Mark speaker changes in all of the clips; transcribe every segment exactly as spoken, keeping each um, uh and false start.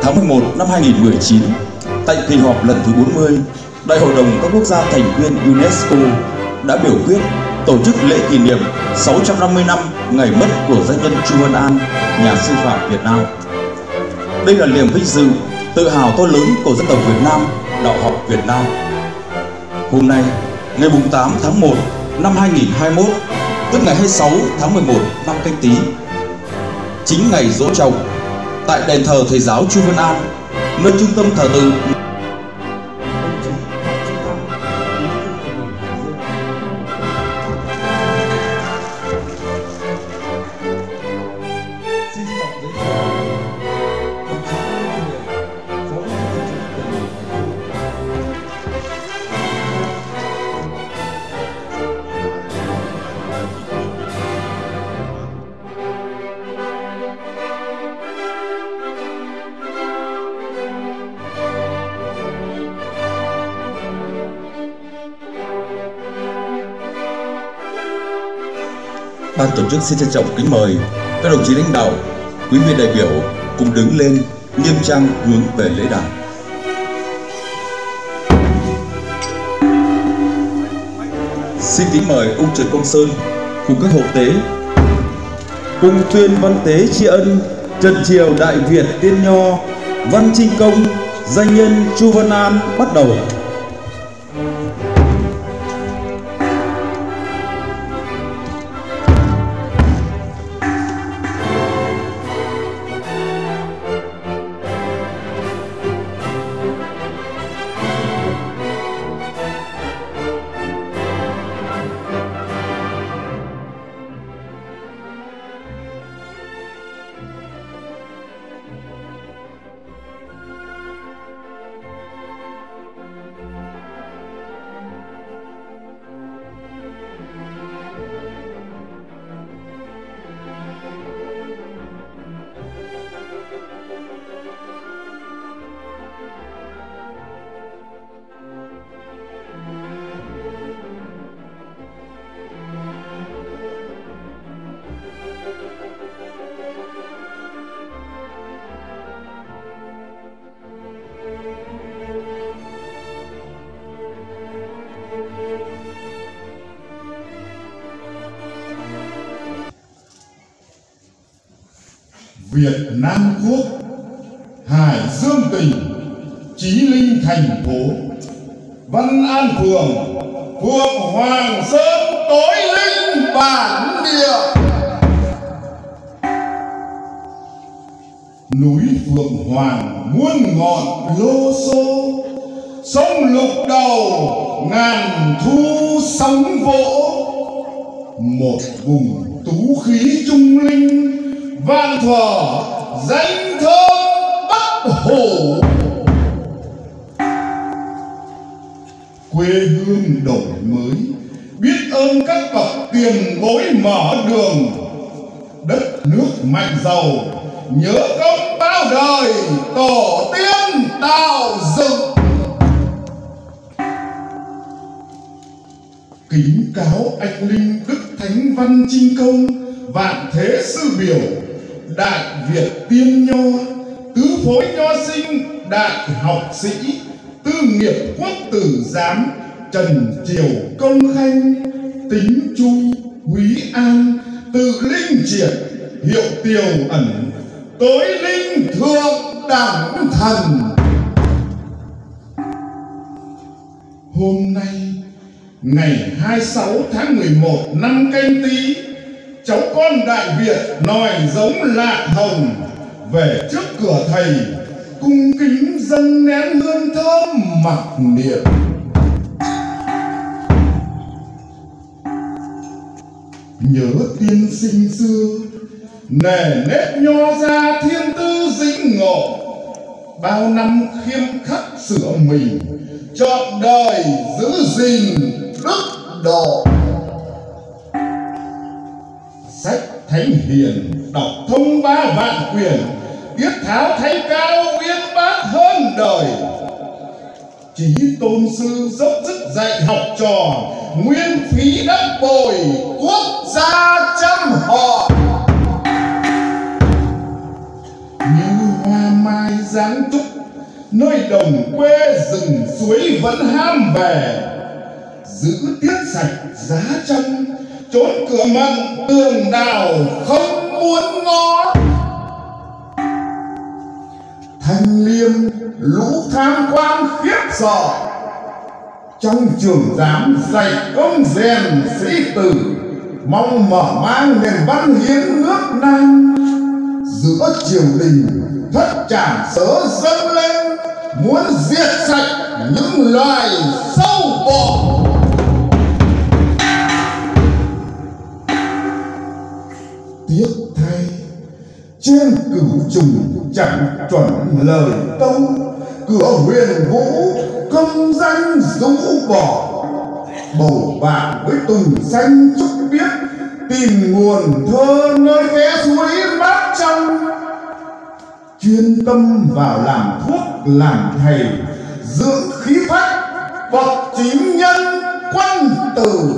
Speaker 1: tháng mười một năm hai nghìn không trăm mười chín, tại kỳ họp lần thứ bốn mươi, Đại hội đồng các quốc gia thành viên UNESCO đã biểu quyết tổ chức lễ kỷ niệm sáu trăm năm mươi năm ngày mất của danh nhân Chu Văn An, nhà sư phạm Việt Nam. Đây là niềm vinh dự, tự hào to lớn của dân tộc Việt Nam, đạo học Việt Nam. Hôm nay, ngày tám tháng một năm hai nghìn không trăm hai mươi mốt, tức ngày hai mươi sáu tháng mười một năm Canh Tý, chính ngày giỗ chồng, tại đền thờ Thầy giáo Chu Văn An, nơi trung tâm thờ tự Ban tổ chức xin trân trọng kính mời các đồng chí lãnh đạo, quý vị đại biểu cùng đứng lên nghiêm trang hướng về lễ đài. Xin kính mời ông Trần Quang Sơn cùng các hộ tế cùng tuyên văn tế tri ân Trần Triều Đại Việt Tiên Nho Văn Chinh Công danh nhân Chu Văn An bắt đầu.
Speaker 2: Việt Nam Quốc, Hải Dương Tỉnh, Chí Linh thành phố, Văn An phường, phường Hoàng Sơn, Tối Linh bản địa. Núi Phượng Hoàng muôn ngọn lô xô, sông lục đầu ngàn thu sóng vỗ. Một vùng tú khí trung linh, vạn thuở danh thơm Bắc Hổ. Quê hương đổi mới, biết ơn các bậc tiền bối mở đường. Đất nước mạnh giàu, nhớ công bao đời tổ tiên tạo dựng. Kính cáo anh linh Đức Thánh Văn Chinh Công, vạn thế sư biểu, Đại Việt Tiên Nho, tứ phối nho sinh, đại học sĩ, tư nghiệp quốc tử giám, Trần Triều Công Khanh, Tính Chu, Quý An, Tự Linh Triệt, Hiệu Tiều Ẩn, Tối Linh Thượng Đẳng Thần. Hôm nay, ngày hai mươi sáu tháng mười một năm Canh Tý, cháu con Đại Việt nòi giống Lạc Hồng về trước cửa thầy, cung kính dâng nén hương thơm mặc niệm. Nhớ tiên sinh xưa, nề nếp nho ra thiên tư dĩnh ngộ, bao năm khiêm khắc sửa mình, trọn đời giữ gìn đức độ. Sách Thánh Hiền đọc thông ba vạn quyển, tiết tháo thấy cao uyên bác hơn đời. Chí tôn sư dốc sức dạy học trò, nguyên phí đất bồi quốc gia trăm họ. Như hoa mai giáng trúc, nơi đồng quê rừng suối vẫn ham về, giữ tiết sạch giá trong, chốn cửa mận tường đào không muốn ngó. Thanh Liêm lũ tham quan khiếp sợ, trong trường giám dạy công rèn sĩ tử, mong mở mang nền văn hiến nước Nam. Giữa triều đình thất trảm sớ dâng lên, muốn diệt sạch những loài sâu bọ. Tiếc thay trên cửu trùng chẳng chuẩn lời tâu, cửa huyền vũ công danh rũ bỏ. Bầu bạn với tùng xanh trúc biếc, tìm nguồn thơ nơi ghé suối mát trong. Chuyên tâm vào làm thuốc làm thầy, dưỡng khí phách bậc chính nhân quân tử.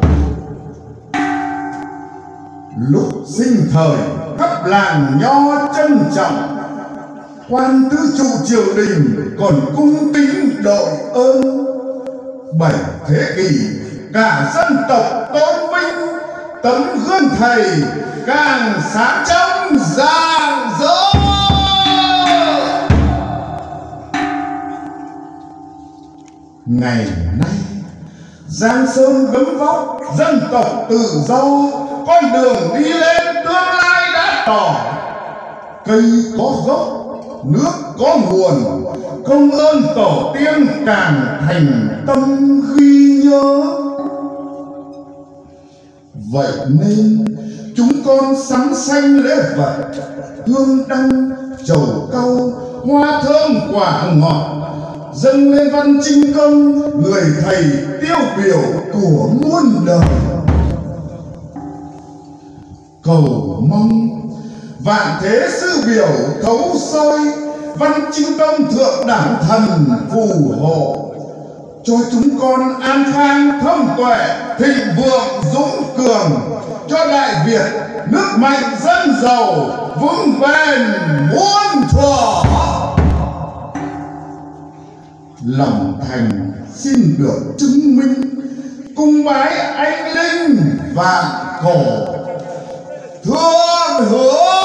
Speaker 2: Lúc sinh thời khắp làng nho trân trọng, quan tứ trụ triều đình còn cung kính đội ơn. Bảy thế kỷ cả dân tộc tôn vinh, tấm gương thầy càng sáng trong rạng rỡ. Ngày nay Giang Sơn gấm vóc, dân tộc tự do, con đường đi lên tương lai đã tỏ. Cây có gốc, nước có nguồn, công ơn tổ tiên càng thành tâm ghi nhớ. Vậy nên chúng con sắm xanh lễ vật, hương đăng trầu cau, hoa thơm quả ngọt, dâng lên văn chinh công, người thầy tiêu biểu của muôn đời. Cầu mong vạn thế sư biểu thấu soi, văn chinh công thượng đẳng thần phù hộ, cho chúng con an khang thông tuệ, thịnh vượng dũng cường, cho Đại Việt nước mạnh dân giàu, vững bền muôn thuở. Lòng thành xin được chứng minh, cung bái anh linh vạn cổ thượng hứa.